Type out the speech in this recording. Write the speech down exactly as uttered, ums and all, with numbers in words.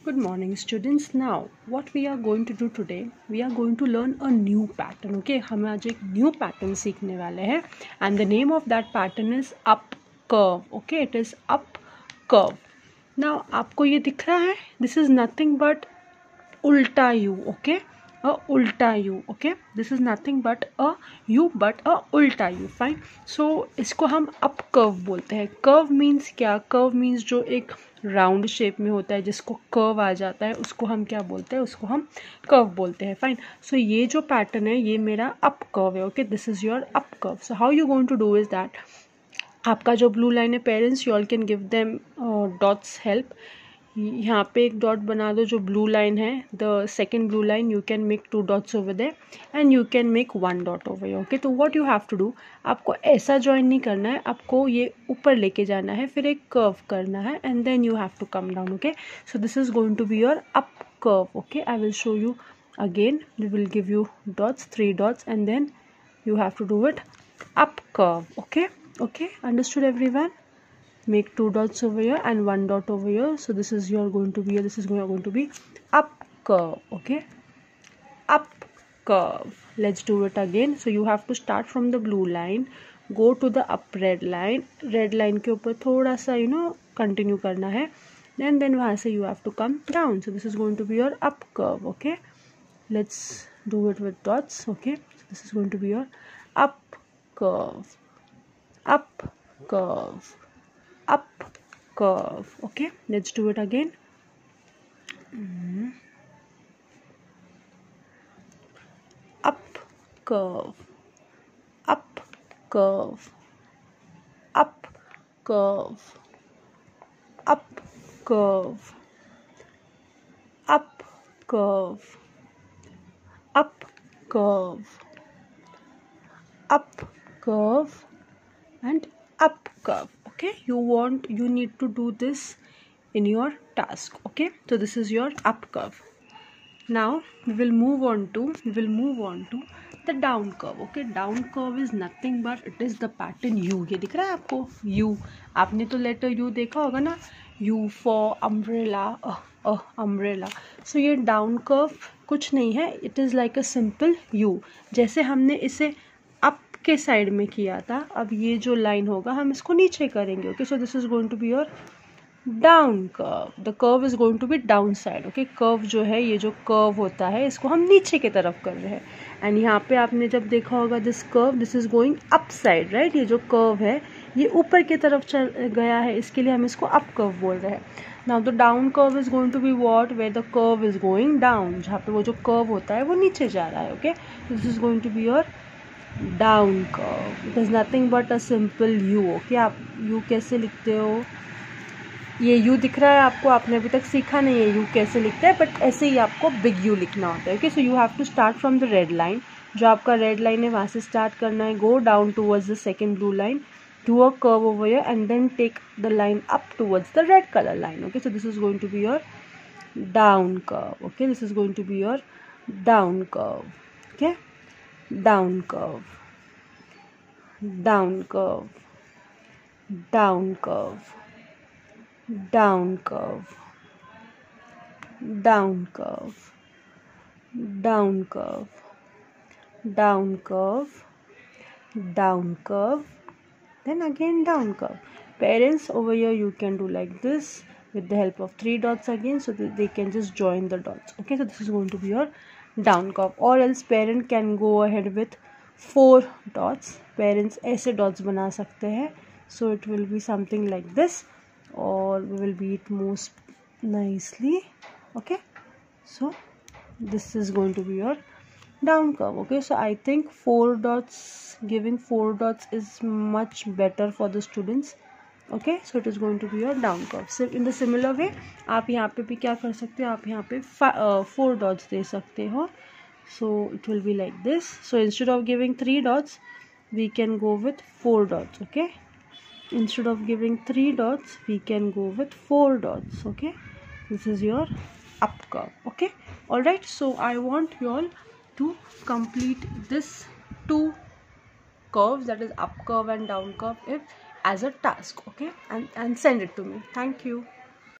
Good morning students. Now what we are going to do today, we are going to learn a new pattern. Okay, हम आज एक new pattern सीखने वाले हैं and the name of that pattern is up curve. Okay, it is up curve. Now आपको ये दिख रहा है, this is nothing but उल्टा U. Okay, a उल्टा U. Okay, this is nothing but a U but a उल्टा U. Fine. So इसको हम up curve बोलते हैं. Curve means क्या? Curve means जो एक राउंड शेप में होता है जिसको कर्व आ जाता है उसको हम क्या बोलते हैं? उसको हम कर्व बोलते हैं. फाइन. सो ये जो पैटर्न है ये मेरा अप कर्व है. Okay, this is your up curve. So how you going to do is that, आपका जो ब्लू लाइन है parents, you all can give them dots help. यहाँ पे एक डॉट बना दो जो ब्लू लाइन है, the second blue line, you can make two dots over there and you can make one dot over. Okay, तो what you have to do, आपको ऐसा ज्वाइन नहीं करना है, आपको ये ऊपर लेके जाना है, फिर एक कर्व करना है and then you have to come down. Okay, so this is going to be your up curve. Okay, I will show you again. We will give you dots, three dots and then you have to do it up curve. Okay, okay, understood everyone? Make two dots over here and one dot over here. So this is your going to be, this is going to be up curve. Okay, up curve. Let's do it again. So you have to start from the blue line, go to the up red line, red line के ऊपर थोड़ा सा you know continue करना है, and then वहाँ से you have to come down. So this is going to be your up curve. Okay, let's do it with dots. Okay, so this is going to be your up curve, up curve, up curve. Okay, let's do it again. Mm-hmm. Up curve, up curve, up curve, up curve, up curve, up curve, up curve and up curve. Okay, you want you need to do this in your task. Okay, so this is your up curve. Now we will move on to we will move on to the down curve. Okay, down curve is nothing but it is the pattern U. ये दिख रहा है आपको U? आपने तो letter U देखा होगा ना, U for umbrella, uh, uh, umbrella. So ये down curve कुछ नहीं है, it is like a simple U. जैसे हमने इसे अप के साइड में किया था, अब ये जो लाइन होगा हम इसको नीचे करेंगे. Okay, so this is going to be your down curve. The curve is going to be down side. Okay, curve जो है, ये जो कर्व होता है इसको हम नीचे की तरफ कर रहे हैं. एंड यहाँ पे आपने जब देखा होगा this curve, this is going up side, right. ये जो कर्व है ये ऊपर की तरफ चल गया है, इसके लिए हम इसको अप कर्व बोल रहे हैं. Now the down curve is going to be what, where the curve is going down, जहाँ पे वो जो कर्व होता है वो नीचे जा रहा है. Okay, this is going to be your down curve. It is nothing but a simple U. Okay, आप यू कैसे लिखते हो, ये यू दिख रहा है आपको, आपने अभी तक सीखा नहीं है यू कैसे लिखते हैं, बट ऐसे ही आपको बिग यू लिखना होता है. Okay, so you have to start from the red line, जो आपका रेड लाइन है वहाँ से स्टार्ट करना है, go down towards the second blue line, do a curve over here and then take the line up towards the red colour line. Okay, so this is going to be your down curve. Okay, this is going to be your down curve. Okay, down curve, down curve, down curve, down curve, down curve, down curve, down curve, down curve, then again down curve. Parents, over here you can do like this with the help of three dots again, so that they can just join the dots. Okay, so this is going to be your down curve. Or else parent can go ahead with four dots. Parents ऐसे dots बना सकते हैं, so it will be something like this, or we will be it most nicely. Okay, so this is going to be your down curve. Okay, so I think four dots, giving four dots is much better for the students. Okay, so it is going to be your down curve. सिर्फ in the similar way आप यहाँ पे भी क्या कर सकते हो, आप यहाँ पे फोर डॉट्स दे सकते हो. So it will be like this. So instead of giving three dots we can go with four dots. Okay, instead of giving three dots we can go with four dots. Okay, this is your up curve. Okay, all right. So I want you all to complete this two curves, that is up curve and down curve, if as a task. Okay, and and send it to me. Thank you.